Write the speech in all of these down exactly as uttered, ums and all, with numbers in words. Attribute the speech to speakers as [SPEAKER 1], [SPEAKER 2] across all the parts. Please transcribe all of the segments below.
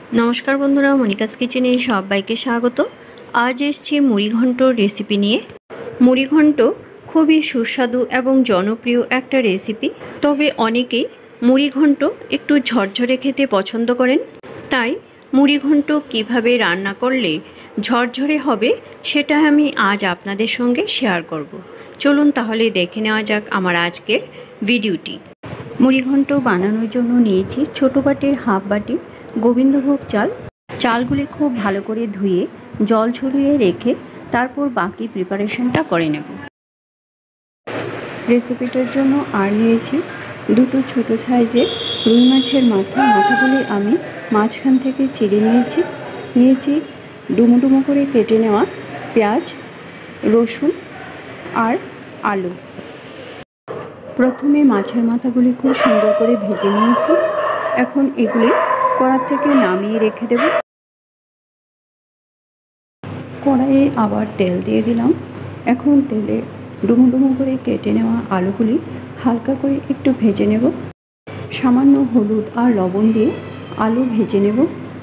[SPEAKER 1] नमस्कार बंधुरा मनिकास किचेने सबाइके स्वागत। आज एसेछि मुड़ी घंटोर रेसिपि निये। मुड़ी घंट खूबই सुस्वादु एवं जनप्रिय একটা रेसिपि। तबे अनेकेই मुड़ी घंट एकटु झरझरे खेते पछंद करें, ताई मुड़ी घंट किभाबे रान्ना करले झरझरे होबे सेटा आमी आज आपनादेर संगे शेयर करब। चलुन ताहले देखे नेওয়া যাক आमार आजकेर भिडियोटी। मुड़ी घंट बानानोर जोन्नो नियेछि छोटो बाटिर हाफ बाटी गोविंदभोग चाल। चालगुली खूब भालो करे धुए जल झरिए रेखे तारपर बाकी प्रिपारेशनटा करे नेब। रेसिपिटार जोन्नो आर नियेछि दुटो छोटो साइजेर रुई माछेर माथा। माथागुली आमी माझखान थेके चिरे नियेछि। नियेछि डुमो डुमो करे केटे नेওয়া पेঁয়াज, रसुन और आलू। प्रथमे माछेर माथागुली खूब सुंदर करे भेजे नियेछि। एखन एगुली कড়া থেকে নামিয়ে রেখে দেব। কড়াইয়ে আবার তেল দিয়ে দিলাম। এখন তেলে ডুমো ডুমো করে কেটে নেওয়া আলুগুলি হালকা করে একটু ভেজে নেব। সামান্য হলুদ আর লবণ দিয়ে আলু ভেজে নেব।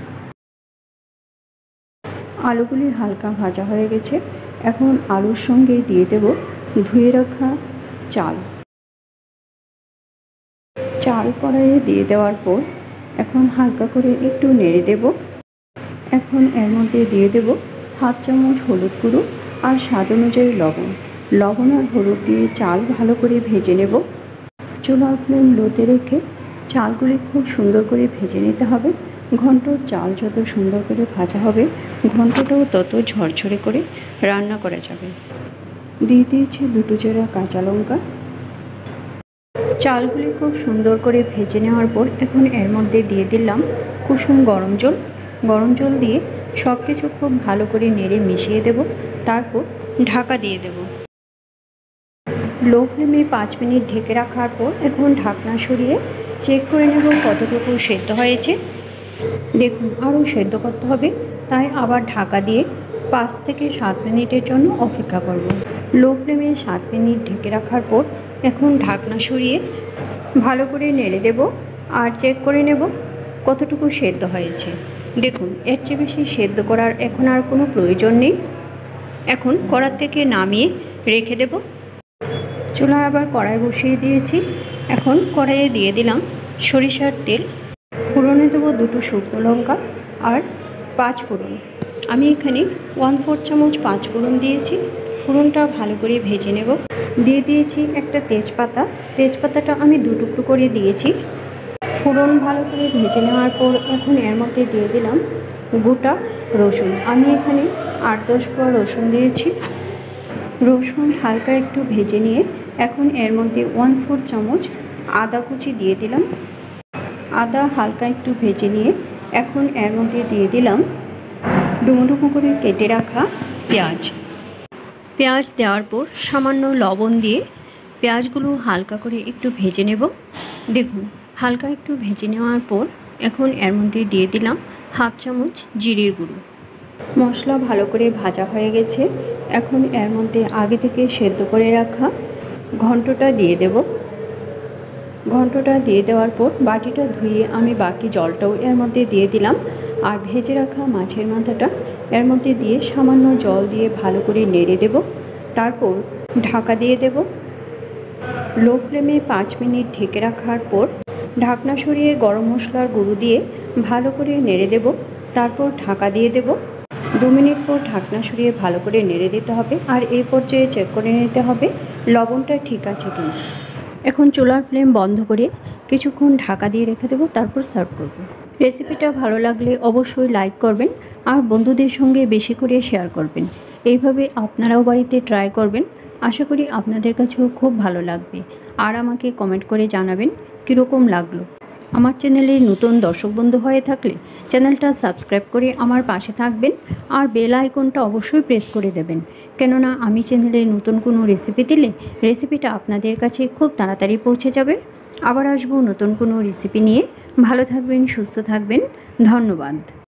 [SPEAKER 1] আলুগুলি হালকা ভাজা হয়ে গেছে। এখন আলুর সঙ্গে দিয়ে দেব ধুয়ে রাখা চাল। চাল কড়াইয়ে দিয়ে দেওয়ার পর এখন হালকা করে একটু নেড়ে দেব। এখন এর মধ্যে দিয়ে দেব হাফ চামচ হলুদ গুঁড়ো আর স্বাদ অনুযায়ী লবণ। লবণ আর হলুদ দিয়ে চাল ভালো করে ভেজে নেব। চুলার ফ্লেম লোতে রেখে চালগুলি খুব সুন্দর করে ভেজে নিতে হবে। ঘন্টর চাল যত সুন্দর করে ভাজা হবে ঘন্টটাও তত ঝরঝরে করে রান্না করা যাবে। দিয়ে দিয়েছি দুটো চেরা কাঁচা লঙ্কা। চালগুলি খুব সুন্দর করে ভেজে নেওয়ার পর এখন এর মধ্যে দিয়ে দিলাম কুসুম গরম জল। গরম জল দিয়ে সব কিছু খুব ভালো করে নেড়ে মিশিয়ে দেব। তারপর ঢাকা দিয়ে দেব। লো ফ্লেমে পাঁচ মিনিট ঢেকে রাখার পর এখন ঢাকনা সরিয়ে চেক করে নেব কতটুকু সেদ্ধ হয়েছে। দেখুন আরও সেদ্ধ করতে হবে, তাই আবার ঢাকা দিয়ে পাঁচ থেকে সাত মিনিটের জন্য অপেক্ষা করব। লো ফ্লেমে সাত মিনিট ঢেকে রাখার পর এখন ঢাকনা সরিয়ে ভালো করে নেড়ে দেব আর চেক করে নেব কতটুকু সেদ্ধ হয়েছে। দেখুন এর চেয়ে বেশি সেদ্ধ করার এখন আর কোনো প্রয়োজন নেই। এখন কড়া থেকে নামিয়ে রেখে দেব। চুলায় আবার কড়াই বসিয়ে দিয়েছি। এখন কড়াইয়ে দিয়ে দিলাম সরিষার তেল। ফোড়নে দেবো দুটো শুকনো লঙ্কা আর পাঁচ ফোড়ন। আমি এখানে ওয়ান ফোর চামচ পাঁচ ফোড়ন দিয়েছি। ফোড়নটা ভালো করে ভেজে নেব। দিয়ে দিয়েছি একটা তেজপাতা। তেজপাতাটা আমি দু টুকরো করে দিয়েছি। ফোড়ন ভালো করে ভেজে নেওয়ার পর এখন এর মধ্যে দিয়ে দিলাম গোটা রসুন। আমি এখানে আট দশ কোয়া রসুন দিয়েছি। রসুন হালকা একটু ভেজে নিয়ে এখন এর মধ্যে ওয়ান ফোর চামচ আদা কুচি দিয়ে দিলাম। আদা হালকা একটু ভেজে নিয়ে এখন এর মধ্যে দিয়ে দিলাম ডুমো ডুমো করে কেটে রাখা পেঁয়াজ। পেঁয়াজ দেওয়ার পর সামান্য লবণ দিয়ে পেঁয়াজগুলো হালকা করে একটু ভেজে নেব। দেখুন হালকা একটু ভেজে নেওয়ার পর এখন এর মধ্যে দিয়ে দিলাম হাফ চামচ জিরের গুঁড়ো। মশলা ভালো করে ভাজা হয়ে গেছে। এখন এর মধ্যে আগে থেকে সেদ্ধ করে রাখা ঘন্টটা দিয়ে দেব। ঘন্টটা দিয়ে দেওয়ার পর বাটিটা ধুয়ে আমি বাকি জলটাও এর মধ্যে দিয়ে দিলাম আর ভেজে রাখা মাছের মাথাটা এর মধ্যে দিয়ে সামান্য জল দিয়ে ভালো করে নেড়ে দেব। তারপর ঢাকা দিয়ে দেব। লো ফ্লেমে পাঁচ মিনিট ঢেকে রাখার পর ঢাকনা সরিয়ে গরম মশলার গুঁড়ো দিয়ে ভালো করে নেড়ে দেব। তারপর ঢাকা দিয়ে দেব। দু মিনিট পর ঢাকনা সরিয়ে ভালো করে নেড়ে দিতে হবে আর এই পর্যায়ে চেক করে নিতে হবে লবণটা ঠিক আছে কিনা। এখন চুলার ফ্লেম বন্ধ করে কিছুক্ষণ ঢাকা দিয়ে রেখে দেবো, তারপর সার্ভ করব। রেসিপিটা ভালো লাগলে অবশ্যই লাইক করবেন আর বন্ধুদের সঙ্গে বেশি করে শেয়ার করবেন। এইভাবে আপনারাও বাড়িতে ট্রাই করবেন। আশা করি আপনাদের কাছেও খুব ভালো লাগবে আর আমাকে কমেন্ট করে জানাবেন কীরকম লাগলো। আমার চ্যানেলে নতুন দর্শক বন্ধু হয়ে থাকলে চ্যানেলটা সাবস্ক্রাইব করে আমার পাশে থাকবেন আর বেল আইকনটা অবশ্যই প্রেস করে দেবেন, কেননা আমি চ্যানেলে নতুন কোনো রেসিপি দিলে রেসিপিটা আপনাদের কাছে খুব তাড়াতাড়ি পৌঁছে যাবে। আবার আসবো নতুন কোনো রেসিপি নিয়ে। ভালো থাকবেন, সুস্থ থাকবেন। ধন্যবাদ।